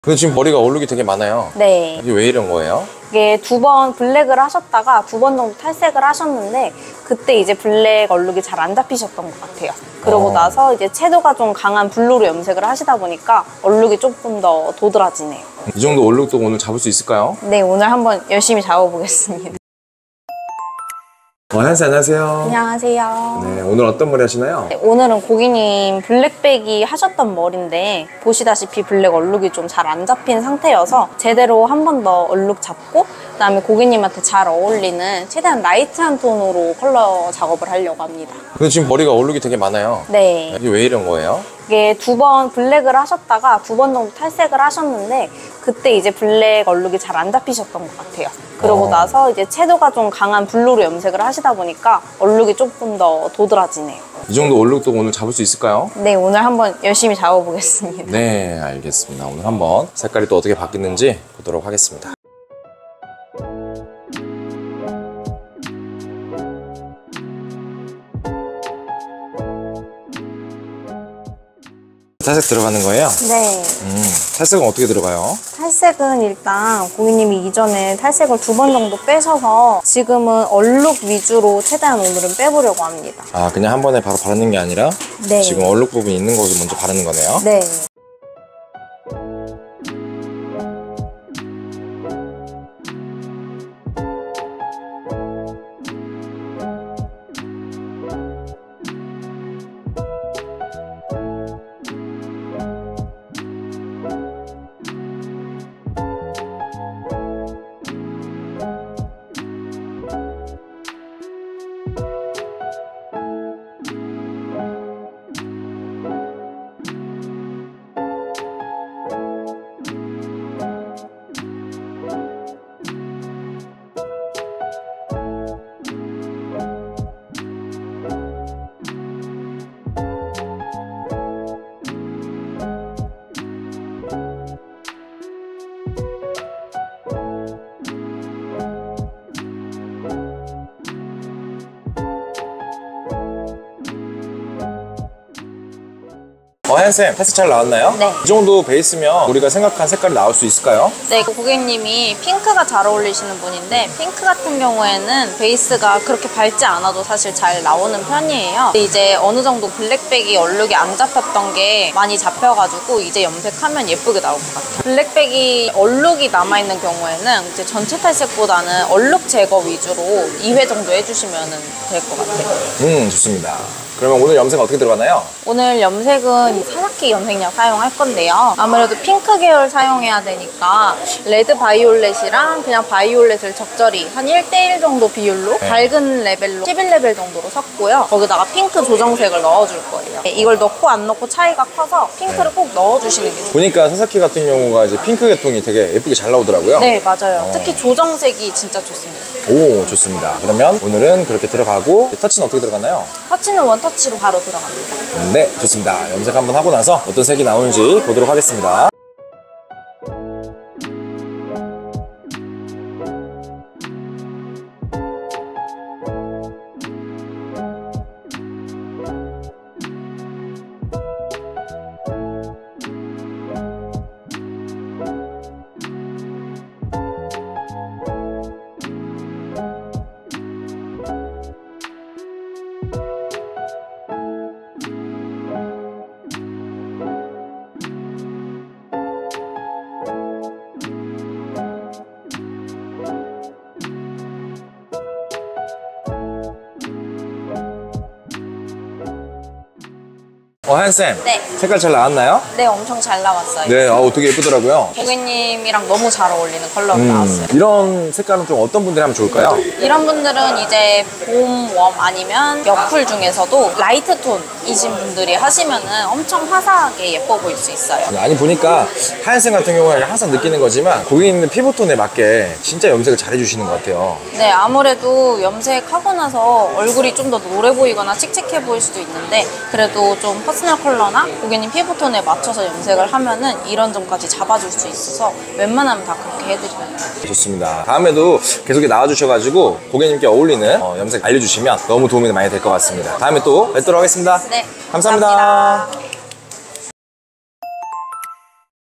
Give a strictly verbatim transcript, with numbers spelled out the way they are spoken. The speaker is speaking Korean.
근데 지금 머리가 얼룩이 되게 많아요. 네. 이게 왜 이런 거예요? 이게 두 번 블랙을 하셨다가 두 번 정도 탈색을 하셨는데 그때 이제 블랙 얼룩이 잘 안 잡히셨던 것 같아요. 그러고 어. 나서 이제 채도가 좀 강한 블루로 염색을 하시다 보니까 얼룩이 조금 더 도드라지네요. 이 정도 얼룩도 오늘 잡을 수 있을까요? 네, 오늘 한번 열심히 잡아보겠습니다. 어, 한씨 안녕하세요. 안녕하세요. 네, 오늘 어떤 머리 하시나요? 네, 오늘은 고객님 블랙백이 하셨던 머리인데 보시다시피 블랙 얼룩이 좀 잘 안 잡힌 상태여서 제대로 한 번 더 얼룩 잡고 그다음에 고객님한테 잘 어울리는 최대한 라이트한 톤으로 컬러 작업을 하려고 합니다. 근데 지금 머리가 얼룩이 되게 많아요. 네. 이게 왜 이런 거예요? 이게 두 번 블랙을 하셨다가 두 번 정도 탈색을 하셨는데 그때 이제 블랙 얼룩이 잘 안 잡히셨던 것 같아요. 그러고 어. 나서 이제 채도가 좀 강한 블루로 염색을 하시다 보니까 얼룩이 조금 더 도드라지네요. 이 정도 얼룩도 오늘 잡을 수 있을까요? 네, 오늘 한번 열심히 잡아보겠습니다. 네, 알겠습니다. 오늘 한번 색깔이 또 어떻게 바뀌는지 보도록 하겠습니다. 탈색 들어가는 거예요? 네. 음, 탈색은 어떻게 들어가요? 탈색은 일단 고객님이 이전에 탈색을 두 번 정도 빼셔서 지금은 얼룩 위주로 최대한 오늘은 빼보려고 합니다. 아, 그냥 한 번에 바로 바르는 게 아니라 네. 지금 얼룩 부분이 있는 거기 먼저 바르는 거네요? 네. 어, 한쌤, 탈색 잘 나왔나요? 네. 이 정도 베이스면 우리가 생각한 색깔이 나올 수 있을까요? 네, 고객님이 핑크가 잘 어울리시는 분인데 핑크 같은 경우에는 베이스가 그렇게 밝지 않아도 사실 잘 나오는 편이에요. 근데 이제 어느 정도 블랙백이 얼룩이 안 잡혔던 게 많이 잡혀가지고 이제 염색하면 예쁘게 나올 것 같아요. 블랙백이 얼룩이 남아있는 경우에는 이제 전체 탈색보다는 얼룩 제거 위주로 이 회 정도 해주시면 될 것 같아요. 음, 좋습니다. 그러면 오늘 염색 어떻게 들어가나요? 오늘 염색은 사사키 염색약 사용할 건데요. 아무래도 핑크 계열 사용해야 되니까 레드 바이올렛이랑 그냥 바이올렛을 적절히 한 일 대 일 정도 비율로 네. 밝은 레벨로 십일 레벨 정도로 섞고요. 거기다가 핑크 조정색을 넣어줄 거예요. 이걸 넣고 안 넣고 차이가 커서 핑크를 네. 꼭 넣어주시는 게 좋아요. 보니까 사사키 같은 경우가 이제 핑크 계통이 되게 예쁘게 잘 나오더라고요. 네, 맞아요. 어. 특히 조정색이 진짜 좋습니다. 오, 좋습니다. 그러면 오늘은 그렇게 들어가고 터치는 어떻게 들어가나요? 터치는 원터치로 바로 들어갑니다. 네, 좋습니다. 염색 한번 하고 나서 어떤 색이 나오는지 보도록 하겠습니다. 어, 한쌤. 네. 색깔 잘 나왔나요? 네, 엄청 잘 나왔어요. 네, 어우, 되게 예쁘더라고요. 고객님이랑 너무 잘 어울리는 컬러로 음, 나왔어요. 이런 색깔은 좀 어떤 분들이 하면 좋을까요? 이런 분들은 이제 봄, 웜 아니면 여쿨 중에서도 라이트 톤이신 분들이 하시면은 엄청 화사하게 예뻐 보일 수 있어요. 아니, 보니까 하얀색 같은 경우는 항상 느끼는 거지만 고객님 피부톤에 맞게 진짜 염색을 잘 해주시는 것 같아요. 네, 아무래도 염색하고 나서 얼굴이 좀 더 노래 보이거나 칙칙해 보일 수도 있는데 그래도 좀 퍼스널 컬러나 고객님 피부톤에 맞춰서 염색을 하면은 이런 점까지 잡아줄 수 있어서 웬만하면 다 그렇게 해드려요. 좋습니다. 다음에도 계속 나와주셔가지고 고객님께 어울리는 어, 염색 알려주시면 너무 도움이 많이 될 것 같습니다. 다음에 또 뵙도록 하겠습니다. 네, 감사합니다. 감사합니다.